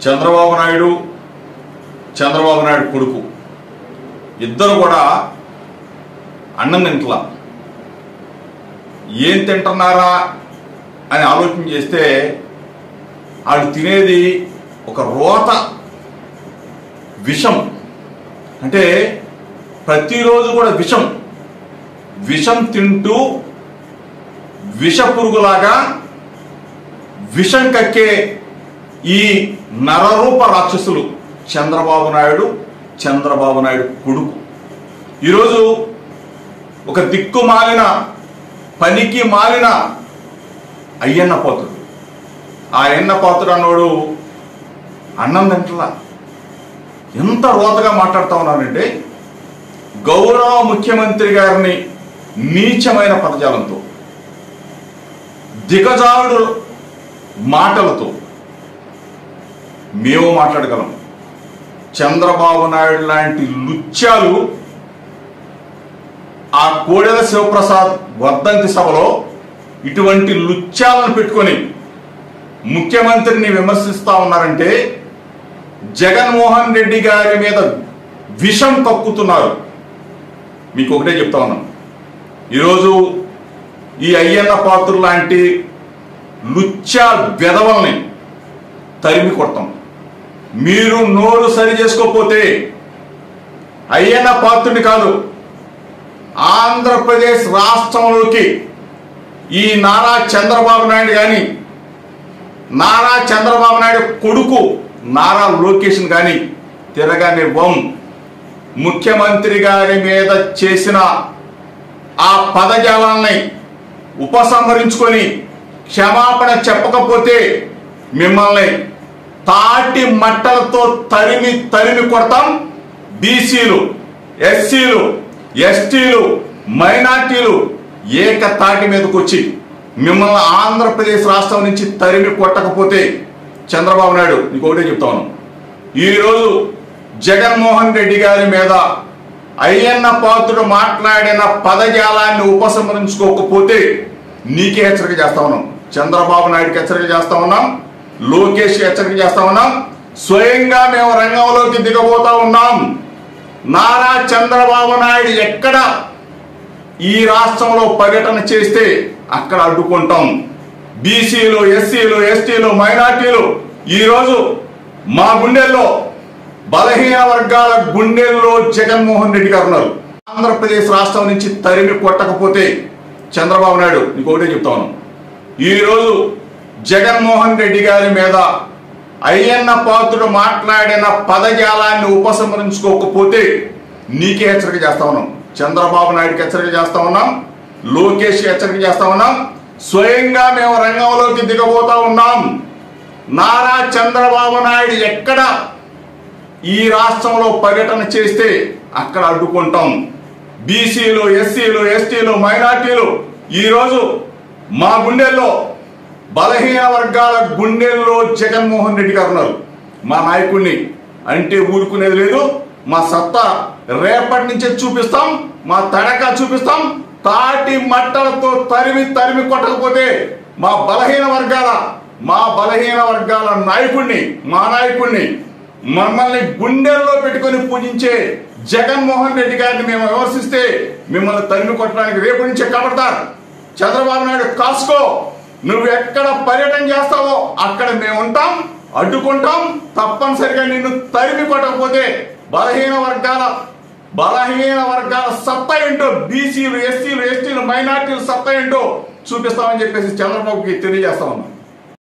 చంద్రబాబు నాయుడు కొడుకు ఇద్దరు కూడా అన్నం తింటలా. ఏం తింటున్నారా అని ఆలోచన చేస్తే వాళ్ళు తినేది ఒక రోత విషం. అంటే ప్రతిరోజు కూడా విషం తింటూ విష పురుగులాగా విషం కక్కే ఈ నరరూప రాక్షసులు చంద్రబాబు నాయుడు కొడుకు. ఈరోజు ఒక దిక్కుమాలిన పనికి మాలిన అయ్యన్న పాత్రుడు. ఆ అయ్యన్న పాత్రుడు అన్నోడు అన్నం తింటలా. ఎంత రోతగా మాట్లాడుతూ ఉన్నానంటే గౌరవ ముఖ్యమంత్రి గారిని నీచమైన పదజాలంతో, దిగజారుడు మాటలతో మేము మాట్లాడగలం. చంద్రబాబు నాయుడు లాంటి లుచ్చాలు ఆ కోడెల శివప్రసాద్ వర్ధంతి సభలో ఇటువంటి లుచ్చాలను పెట్టుకొని ముఖ్యమంత్రిని విమర్శిస్తా ఉన్నారంటే జగన్మోహన్ రెడ్డి గారి మీద విషం కక్కుతున్నారు. మీకు ఒకటే చెప్తా ఉన్నాం, ఈరోజు ఈ అయ్యన్న పాత్రుడు లాంటి లుచ్చా వెధవల్ని తరిమి కొడతాం. మీరు నోరు సరి చేసుకోకపోతే అయ్యన్న పాత్రుడిని కాదు, ఆంధ్రప్రదేశ్ రాష్ట్రంలోకి ఈ నారా చంద్రబాబు నాయుడు కానీ, నారా చంద్రబాబు నాయుడు కొడుకు నారా లోకేష్ కానీ తిరగనివ్వం. ముఖ్యమంత్రి గారి మీద చేసిన ఆ పదజాలాన్ని ఉపసంహరించుకొని క్షమాపణ చెప్పకపోతే మిమ్మల్ని తాటి మట్టలతో తరిమి కొడతాం. బీసీలు, ఎస్సీలు, ఎస్టీలు, మైనార్టీలు ఏక తాటి మీదకి వచ్చి మిమ్మల్ని ఆంధ్రప్రదేశ్ రాష్ట్రం నుంచి తరిమి కొట్టకపోతే చంద్రబాబు నాయుడు నీకు ఒకటే చెప్తా ఉన్నాం, ఈరోజు జగన్మోహన్ రెడ్డి గారి మీద అయ్యన్న పాత్రుడు మాట్లాడిన పదజాలాన్ని ఉపసంహరించుకోకపోతే నీకే హెచ్చరిక చేస్తా ఉన్నాం. చంద్రబాబు నాయుడుకి హెచ్చరిక చేస్తా ఉన్నాం, లోకేష్కి హెచ్చరిక చేస్తా ఉన్నాం. స్వయంగా మేము రంగంలోకి దిగబోతా ఉన్నాం. నారా చంద్రబాబు నాయుడు ఎక్కడ ఈ రాష్ట్రంలో పర్యటన చేస్తే అక్కడ అడ్డుకుంటాం. బీసీలు, ఎస్సీలు, ఎస్టీలు, మైనార్టీలు ఈరోజు మా గుండెల్లో, బలహీన వర్గాల గుండెల్లో జగన్మోహన్ రెడ్డి గారు ఉన్నారు. ఆంధ్రప్రదేశ్ రాష్ట్రం నుంచి తరిమి కొట్టకపోతే చంద్రబాబు నాయుడు నీకు ఒకటే చెప్తా ఉన్నాం, ఈరోజు జగన్మోహన్ రెడ్డి గారి మీద అయ్యన్న పాత్రుడు మాట్లాడిన పదజాలాన్ని ఉపసంహరించుకోకపోతే నీకే హెచ్చరిక చేస్తా ఉన్నాం. చంద్రబాబు నాయుడుకి హెచ్చరిక చేస్తా ఉన్నాం, లోకేష్కి హెచ్చరిక చేస్తా ఉన్నాం. స్వయంగా మేము రంగంలోకి దిగబోతా ఉన్నాం. నారా చంద్రబాబు నాయుడు ఎక్కడ ఈ రాష్ట్రంలో పర్యటన చేస్తే అక్కడ అడ్డుకుంటాం. బీసీలు, ఎస్సీలు, ఎస్టీలు, మైనార్టీలు ఈరోజు మా గుండెల్లో, బలహీన వర్గాల గుండెల్లో జగన్మోహన్ రెడ్డి గారు ఉన్నారు. మా నాయకుడిని అంటే ఊరుకునేది లేదు. మా సత్తా రేపటి నుంచే చూపిస్తాం, మా తడక చూపిస్తాం. తాటి మట్టలతో తరిమి కొట్టకపోతే మా బలహీన వర్గాల నాయకుడిని, మా నాయకుడిని, మమ్మల్ని గుండెల్లో పెట్టుకొని పూజించే జగన్మోహన్ రెడ్డి గారిని మేము విమర్శిస్తే మిమ్మల్ని తరిమి కొట్టడానికి రేపు నుంచే కబడతారు. చంద్రబాబు నాయుడు కాసుకో, నువ్వు ఎక్కడ పర్యటన చేస్తావో అక్కడ మేము ఉంటాం, అడ్డుకుంటాం. తప్పనిసరిగా నిన్ను తరిమి కొట్టకపోతే బలహీన వర్గాల సత్తా ఏంటో, బీసీలు, ఎస్సీలు, ఎస్టీలు, మైనార్టీలు సత్తా ఏంటో చూపిస్తామని చెప్పేసి చంద్రబాబుకి తెలియజేస్తా ఉన్నాం.